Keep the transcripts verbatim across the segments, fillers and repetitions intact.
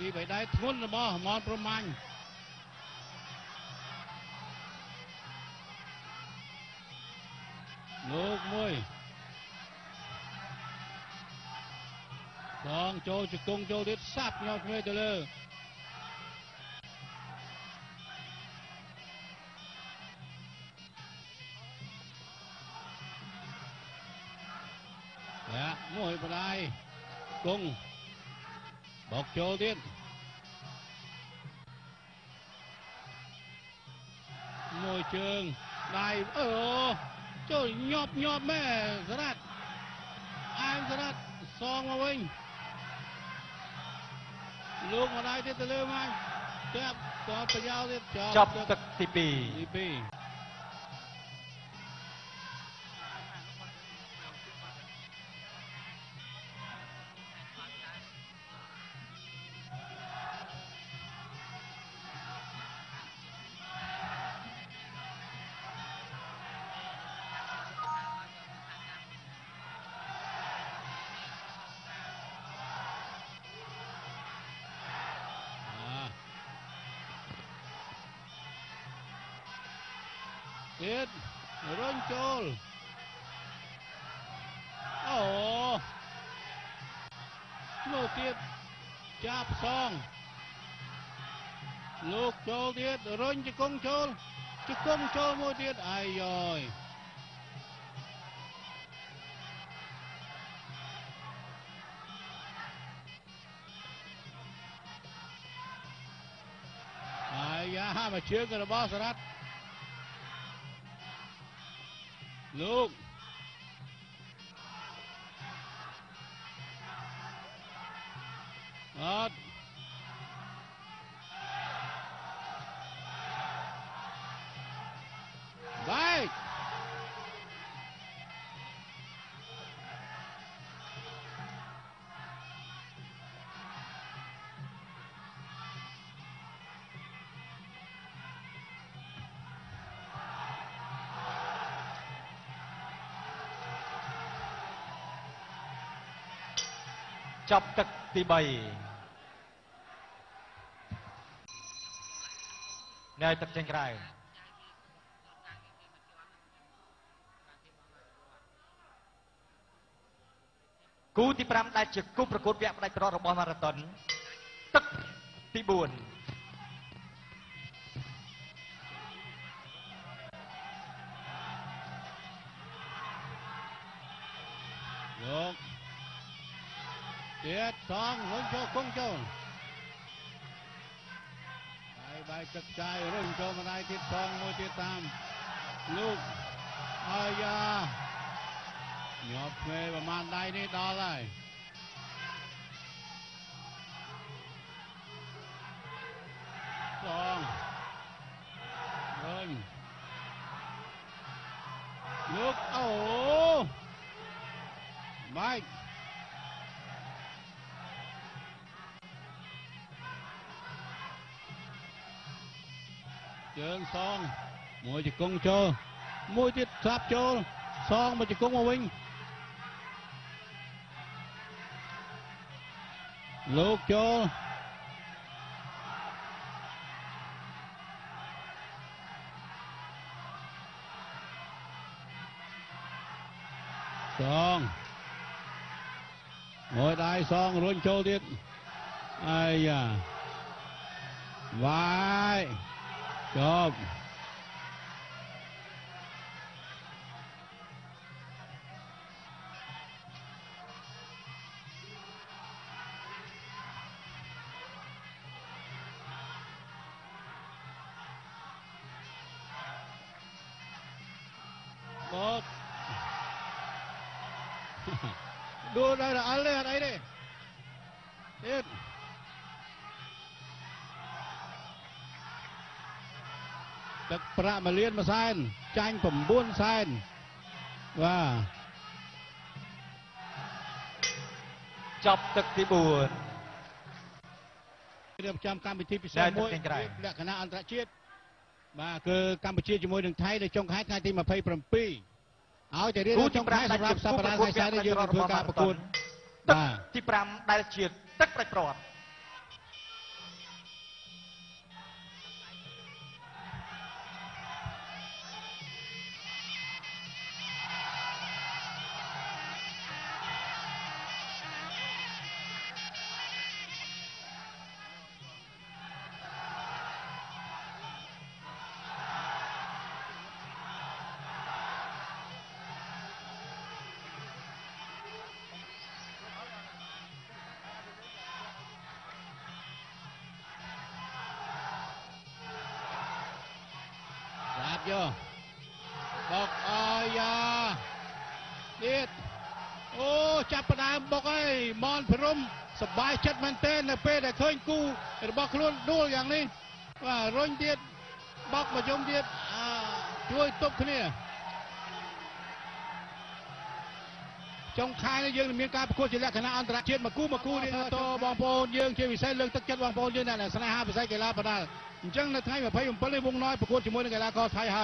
ពីបៃដៃធ្ងន់របស់មនប្រមាញ់លោកមួយសងចូលជង្គង់ចូលទៀតសាប់ញ៉ោមគ្នាទៅលើយ៉ាមួយបដៃគង់បោកចូលទៀតមួយជើងដៃអូចូលញាប់ញាប់ម៉ែសរ៉ាត់អែមសរ៉ាត់សងមកវិញលោកមកដៃទៀតទៅលើមកចាប់ក៏ប្រយោជន៍ទៀតចប់ទឹកទីពីរទីពីរទៀតរុញចូលអូនោះទៀតចាប់សងលោកចូលទៀតរុញជង្គង់ចូលជង្គង់ចូលមួយទៀតអាយយ៉យអាយយ៉ាមកជើងរបស់សរ៉ាត់លោកអត់បែកចាប់ទឹកទីបីនៅទឹកចេញក្រៅគូទីប្រាំដែលជាគូប្រកួតវគ្គផ្ដាច់ប្រត់របស់ម៉ារ៉ាតុនទឹកទីបួនលោកទៀតសងរុញចូលគង់ចូលបាយបាយទឹកចាយរុញចូលមកដៃទៀតសងមួយទៀតតាមលោកអាយ៉ាញាប់គ្នាប្រមាណដៃនេះដល់ហើយសងរុញលោកអូបាយជើងសងមួយជង្គង់ចូលមួយទៀតសាប់ចូលសងមួយជង្គង់មកវិញលោកចូលសងមួយដៃសងរុញចូលទៀតអាយ៉ាវាយចប់បោកดูได้ละอะไรอะไรดิเอ็ดตึกประมาเลียนมาแซนจ้างผมบุญแซนว่าจับตึกที่บุญเรื่องประจำการพิธีพิเศษมวยและคณะอันตรជាតិมาคือកម្ពុជាជាមួយនឹងថៃនៅចុងខែថ្ងៃទីยี่สิบเจ็ดឲ្យតែរៀនចុងខែសម្រាប់សប្តាហ៍ថ្ងៃស្អែកនេះយើងធ្វើការប្រកួតបាទទីห้าដែលជាទឹកប្រាច់ប្រត់ vô bọc ơi da điết ô chắp đàm bọc ấy mòn phrumสบายจัดมันเต้นเลยเป้แต่เคยกู้แต่บอกล้วนดูอย่างนี้ว่าร้อยเดียดบอกมาจมเดียดช่วยตบขึ้นเนี่ยจงคายในยืนมีการประกวดจิตและคณะอันตรายเชียมากู้มากู้นี่โตบองโปนยืนเชียวิสัยเลือกตักจัดบองโปนยืนนั่นแหละสนามวิสัยกีฬาประดาจังในไทยแบบพยุงเปเลยวงน้อยประกวดจิมวยในกีฬาก็ไทยให้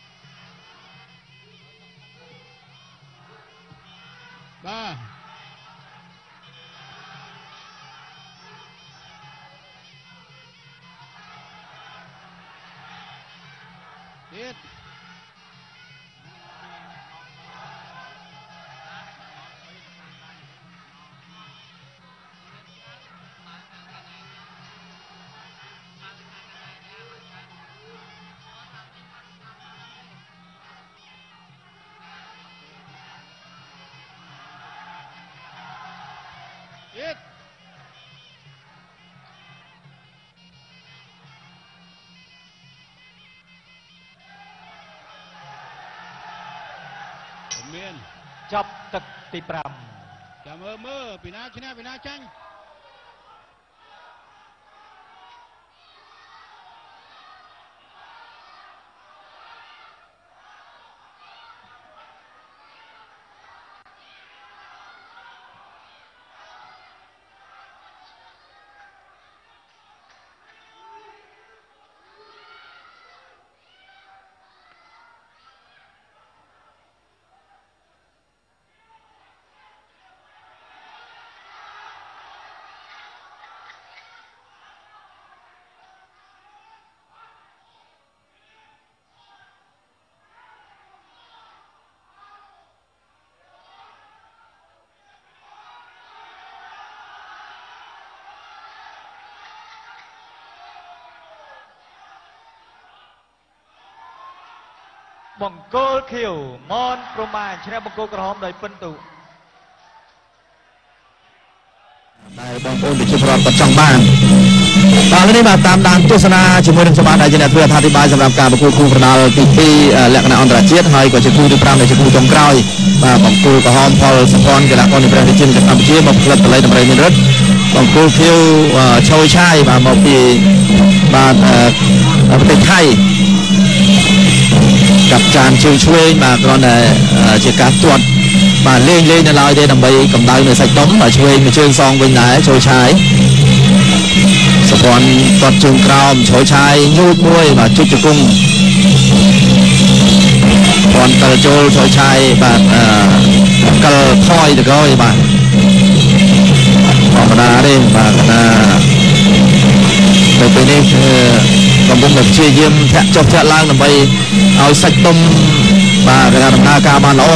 มาเด็ดเด็ดจับตึกตีปรำจะเมื่อเมื่อปีนาชนะปีนาจังบงโกลเขียวมอนประมาณชนะบงโกลกระหอบโดยเป็นตุได้บองโอนติดชุดรอบประจังบ้านตอนนี้มาตามดานโฆษณาชิมวยนักสมาได้ยินเพื่ออธิบายสำหรับการประกวดคู่ประดาปีปีและคณะอันตรายเชียดให้ก่อนจะคู่ที่ปรามในจะคู่ตรงกลางมาบองโกลกระหอบพอลสปอนกีฬากรในประเทศจีนกับกัมพูชามาผลิตอะไรในประเทศนี้รถบองโกลเขียวโชว์ชัยมามาปีมาประเทศไทยกับจานช่วยช่วยมาก่อนเนี่ยจะการตรวจมาเลี้ยงเลี้ยงในลอยได้นำไปกำลังในสักต้มมาช่วยมาช่วยซองเป็นไหนโชว์ชายสปอนตอดจุงกราวโชว์ชายยูดมวยมาจุดจุกุ้งปอนตะโจโชว์ชายแบบกระพอยตะก้อยมาธรรมดาดิมาขณะไปไปนี่กำลังแบบเชี่ยเยี่ยมแทะจบแทะล่างนำไปเอาสักต้มมาขณะทำงานการมาล้อ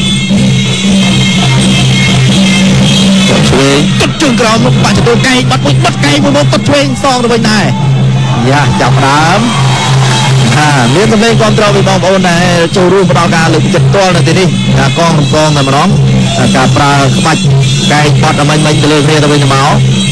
ช่วยจุดจุงกราวมุกปัจจุบันไก่บัดมุกบัดไก่มุกบัดช่วยซองตัวไปไหนยาจับน้ำฮ่าเลี้ยงกันเลยความเราไปมองโอนในจูรูปเราการหรือจัดตัวในที่นี้กองกองในมันร้องการปลาปัดไก่ปัดอะไรมันจะเลื่อนเรียตัวไปในหม้อ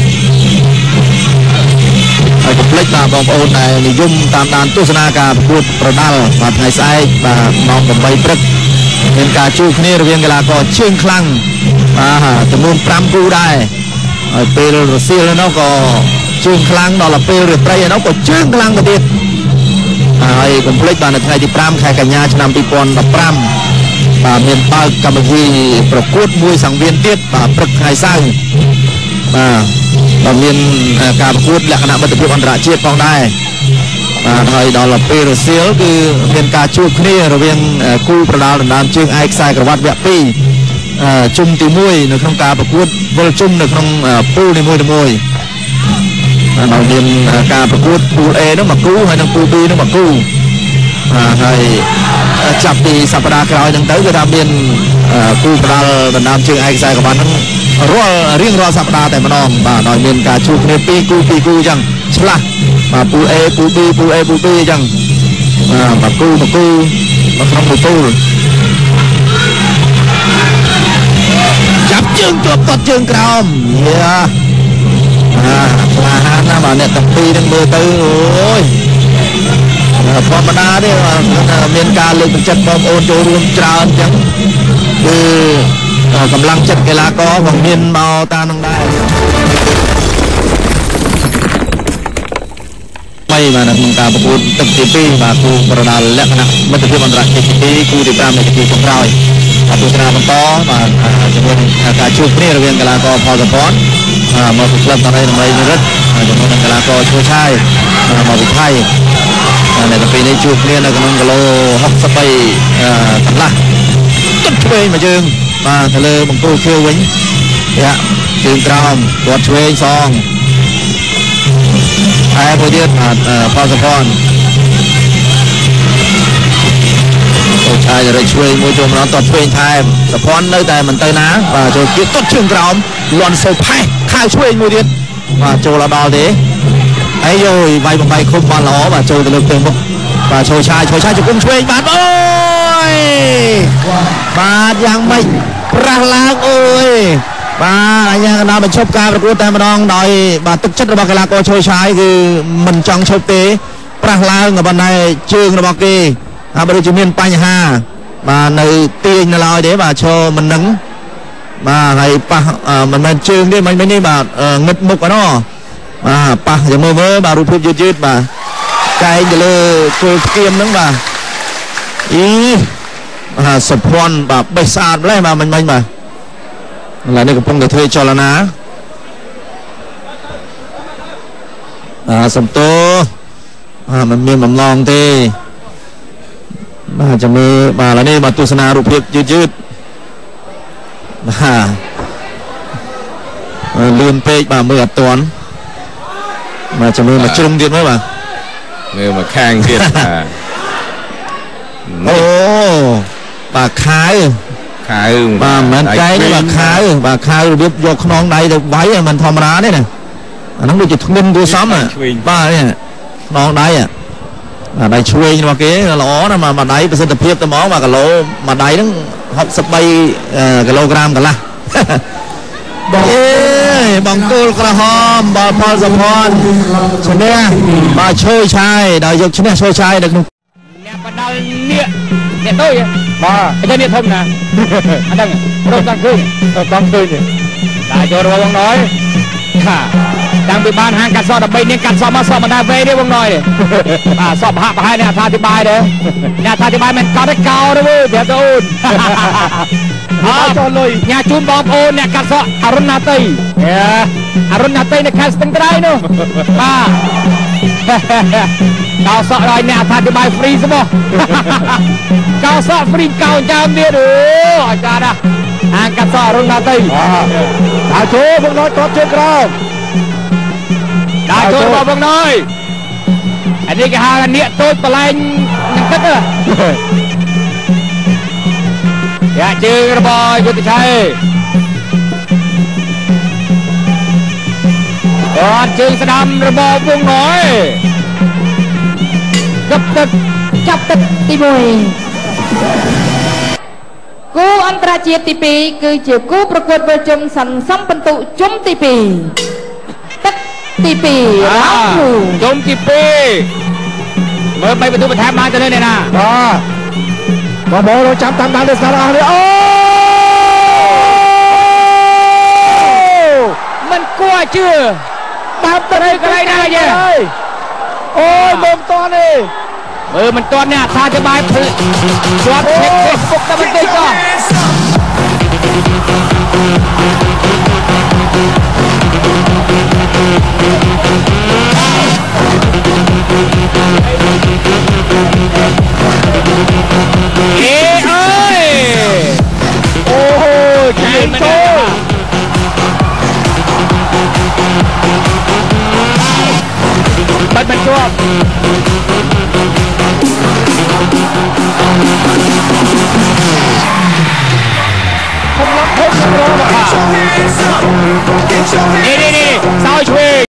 ไอ้พลิกมาบองโอนในนิยมตามดานตุสนาการพูดประดัลมาไทยไซด์มามองกับใบปรึกเป็นการชูคณีระเบียงกีฬาก็เชื่องคลั่งมาจำนวนปรำกูได้เปรูรัสเซียแล้วเนาะก็เชื่องคลั่งนอละเปรูไตรเนาะก็เชื่องคลั่งกระดิษไอ้ผมพลิกมาในไทยที่ปรำใครกันยาชนำปีปอนกับปรำมาเมียนปากกัมพูชีประกวดมวยสังเวียนเตี้ยมาปรึกไทยไซด์มาเราเมียนการประกวดและคณะมัตติพิอันตรายเชียดต้องได้ไทยดอลลาร์เปรูเซียคือเป็นการชูคณีระเบียงคู่ประดาลนามเชื่องไอซ์ไซกระวัดแวะปีจุ่มตีมวยในក្នុងការប្រកួតវល់ជុំនៅក្នុងពូលនីមួយៗเราเรียนการประกวดปูล A នឹងមកគូហើយនឹងពូល B នឹងមកគូហើយចាប់ពីសប្តាហ៍ក្រោយនឹងទៅគឺថាមានគូប្រដាល់ដណ្ដើមជើងឯកខ្សែក្បាច់ហ្នឹងរាល់រៀងរាល់សប្តាហ៍តែម្ដងបាទដោយមានការជួបគ្នាពីរគូពីរគូអញ្ចឹងឆ្លាស់បាទពូល A ពូល B ពូល A ពូល B អញ្ចឹងបាទគូមកគូមកក្នុងមួយពូលចាប់ជើងជាប់តត់ជើងក្រោមយ៉ាអាខ្លាហានណាបាទអ្នកតាពីរនឹងមើលទៅអូយធម្មតាទេមានការលើកទឹកចិត្តបងប្អូនចូលរួមច្រើនអញ្ចឹងគឺកម្លាំងចិត្តកីឡាករក៏មានមកតាមនឹងដែរបីបាទក្នុងការប្រកួតទឹកទីពីរបាទគូប្រដាល់លក្ខណៈមិត្តភាពអន្តរជាតិទីពីរគូទីប្រាំនៃទីចុងក្រោយបាទទស្សនាបន្តបាទជាមួយការជួបគ្នារវាងកីឡាករផលសពតមកពីក្លឹបតរ៉េដើម្បីនិរិទ្ធជាមួយនឹងកីឡាករឈួរឆាយមកពីថៃនៅតែពេលនេះជួបគ្នានៅក្នុងគីឡូហុកសិបបីកន្លះទឹកឆ្វេងមកយើងបាទទៅលើបង្គោលខៀវវិញយ៉ាជើងក្រោមគាត់ឆ្វេងសងហើយមួយទៀតបាទផលសពតចូលឆាយរកឆ្វេងមួយចូលម្ដងតបឆ្វេងថែមសពតនៅតែមិនទៅណាបាទចូលទៀតតត់ជើងក្រោមលន់សូផេះខៅឆ្វេងមួយទៀតបាទចូលដល់ទេហើយយយវាយបំបីឃុំបានល្អបាទចូលទៅលើផ្ទៃមុខបាទចូលឆាយចូលឆាយជង្គង់ឆ្វេងបាទអូយបាទយ៉ាងម៉េចប្រាស់ឡើងអូយបាទអញ្ញាកណ្ដាលបញ្ឈប់ការប្រកួតតែម្ដងដោយបាទទឹកចិត្តរបស់កីឡាករចូលឆាយគឺមិនចង់ឈប់ទេប្រាស់ឡើងក៏ប៉ុន្តែជើងរបស់គេហើយបើដូចជាមានបញ្ហាបាទនៅទាញនៅឡើយទេបាទឈរមិននឹងបាទហើយប៉ះមិនមែនជើងទេមិនមែននេះបាទងឹតមុខអណោះបាទប៉ះចាំមើលមើលបាទរូបភាពយឺតយឺតបាទកែងទៅលើគល់ស្គៀមហ្នឹងបាទអីបាទសុភ័ណ្ឌបាទបេះស្អាតម្លេះបាទមិញមិញបាទឥឡូវនេះកំពុងតែធ្វើចលនាបាទសំទោបាទមិនមានបំណងទេបាទចាំមើលបាទឥឡូវនេះបាទទស្សនារូបភាពយឺតយឺតបាទលឿនពេកបាទមើលអត់ទាន់បាទចាំមើលមកជ្រុំទៀតមើលបាទមើលមកខាងទៀតបាទអូបាទខៅខៅបាទមិនមែនកែងបាទខៅបាទខៅរបៀបយកខ្នងដៃទៅវាយមិនធម្មតាទេណាអាហ្នឹងដូចជាធ្ងន់ទូសំបាទនេះខ្នងដៃបាទដៃឆ្វេងរបស់គេល្អណាស់មួយដៃប្រសិទ្ធភាពទៅហ្មងបាទគីឡូមួយដៃហ្នឹងហុកសិបបីគីឡូក្រាមកន្លះបងអេបង្គោលក្រហមបាល់ផលសំផនឈ្នះបាទឈើឆាយដល់យកឈ្នះឈើឆាយនៅក្នុងអ្នកបដាល់នេះអ្នកដូចបាទតែនេះធំណាអញ្ចឹងរកតាមឃើញតាមឃើញតែចូលរវងnóiថាតាំងពីបានហាងកាត់សក់ដើម្បីនេះកាត់សក់មកសក់មិនដែរវេនេះវងnóiបាទសក់ប្រហាក់ប្រហែលអ្នកអធិប្បាយដែរអ្នកអធិប្បាយមិនកោតទេកោទេប្រាប់ទៅអូនអើចូលលុយញ៉ាជូនបងប្អូនអ្នកកាត់សក់អរុណណាតីអរុណណាតីនៅខេត្តស្ទឹងត្រែងនោះបាទកោសក់ឲ្យអ្នកអធិប្បាយហ្វ្រីស្មោះកោសក់ហ្វ្រីកោចាំទៀតអូអាចារ្យណាហាងកាត់សក់អរុណណាតីដល់ចូលបងnóiគាត់ជើងក្រោមដល់ចូលបងបងnóiអានេះគេហៅនាគតូចបលែងនឹងទឹកយ៉ាជើងរបស់យុទ្ធชัยអត់ជើងស្ដាំរបស់វងnóiចាប់ទឹកចាប់ទឹកទីមួយគូអន្តរជាតិទីពីរគឺជាគូប្រកួតវិលជុំសន្សំពិន្ទុជុំទីពីរទឹកទីពីរជុំទីពីរមើលបីបន្ទូបន្ថែមបានទៅនេះណាបាទបងប្អូនរងចាំតាមដានទៅស្ដាប់អស់នេះអូមិនគួរជឿតាមទៅកន្លែងណាយេអូយមើលមិនតាន់ទេមើលមិនតាន់នេះអត្ថាធិប្បាយជាប់ឆែក Facebook តែបន្តិចចុះអេអើយអូជើងចូលបាត់មិនជាប់ខ្ញុំឡប់ភុំរកបាទនេះនេះនេះសោយឆ្វេង